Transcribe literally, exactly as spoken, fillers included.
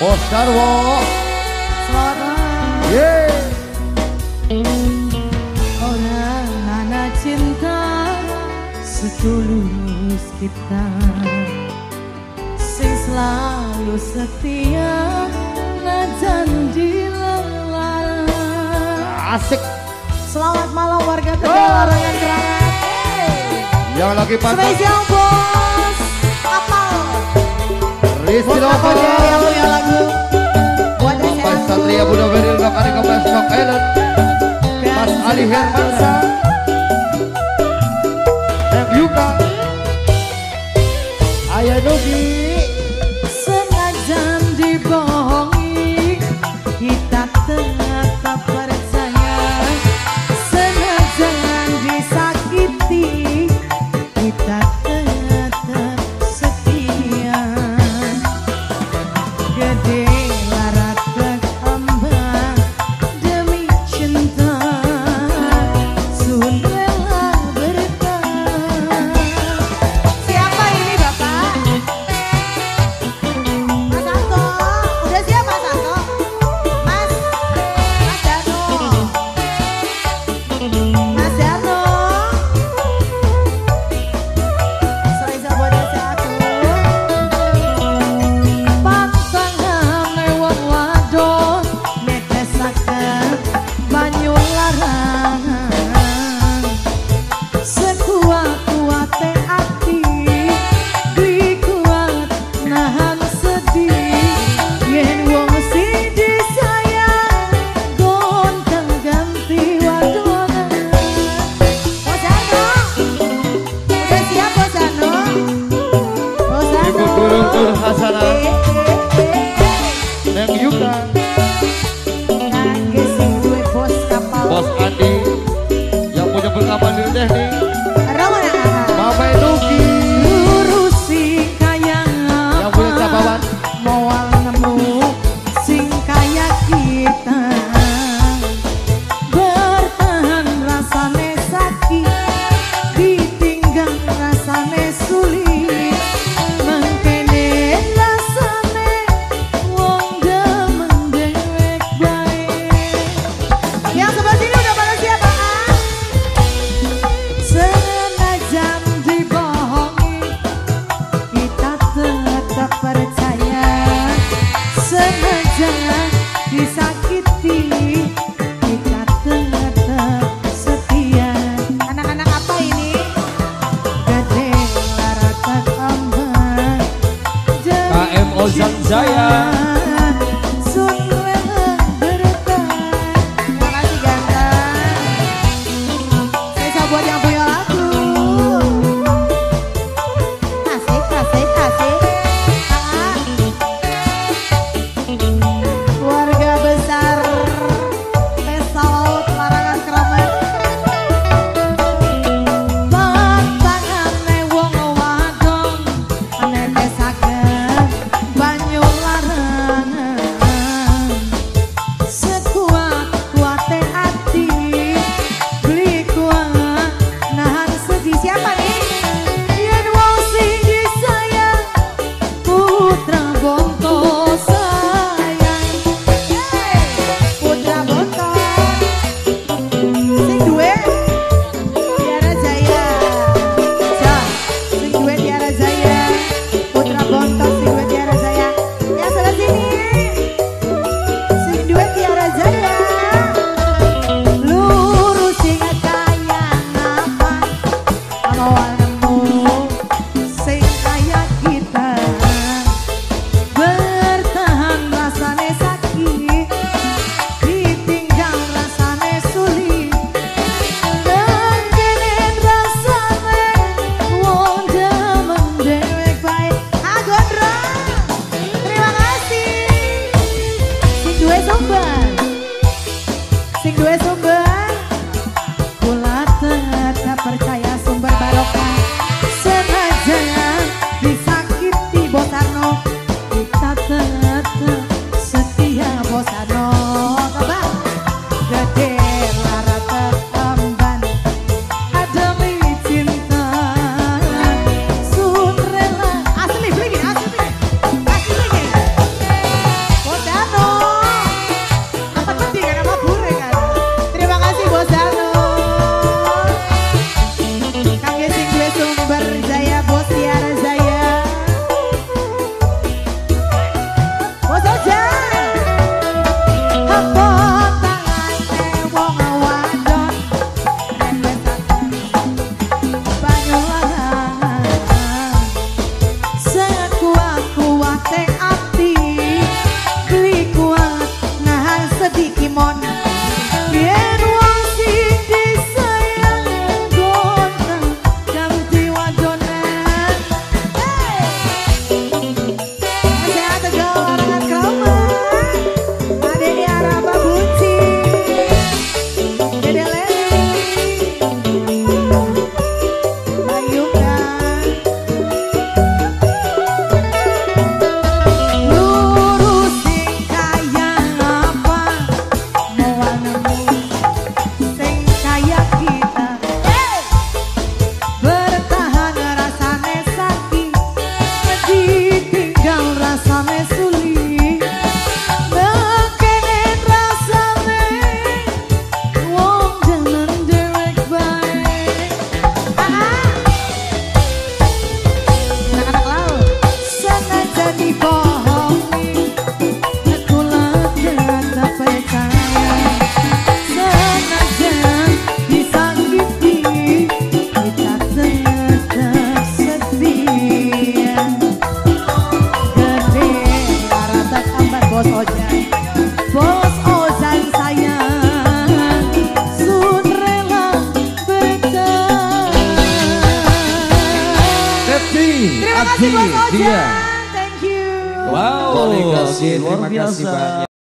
Bos Darwo. Selamat. Yeay. Orang anak cinta setulus kita, sing selalu setia najan dilelah. Asik. Selamat malam warga Tegal Larangan Keramat. Yang lagi pantau Spesial bos kapal Rizky Bos kapal jaya punya lagu buat Bapak Satria Buddha Beril Dokari Kompes Rock Island Mas Ali Hermansa M. Yuka Ayah Nugi. Sengaja dibohongi kita tetap percaya, sengaja disakiti kita tetap setia. Gede larat berkembang demi cinta, sun rela bertahan. Siapa ini Bapak? Mas Anto, udah siap Mas Anto? Mas, Mas Dano, Mas Dano. Spesial buat aku. Pantangane wong wadon netesaken banyu larangan, sekuat-kuate ati duwi kuat nahan sedih, yen wong sing disayang gonta ganti wadonan. Bos Dano, udah siap Bos Dano? Bos Dano. Ibu Guru Nur Hasanah Eh, eh, eh. M. Yuka Kangge sing duwe bos kapal. Bos Andi yang punya pengalaman di teknik Ramana. Mama Nugi Lurusi kaya yang punya capawan moal nemu sing kaya kita, bertahan rasane sakit, ditinggal rasane sulit, mengkene rasane wong demen dewek bae. Yang sebelah sini udah pada siap Pak? Sengaja dibohongi kita tetap percaya, sengaja disakiti kita tetap setia. Anak-anak apa ini? Gede larat berkembang K M Ozan Jaya. sun rela bertahan. Terima kasih ganteng. Spesial buat yang punya lagu. Asik, asik, asik. Ah. Keluarga besar Desa Laut Larangan Keramat. Pantangane wong wadon netesaken banyu larangan, Bos Ozan sayang, Sun rela bertahan. Septi, Terima kasih Adi, Bos Ozan, dia. thank you. Wow, Kolega, luar terima kasih biasa. banyak.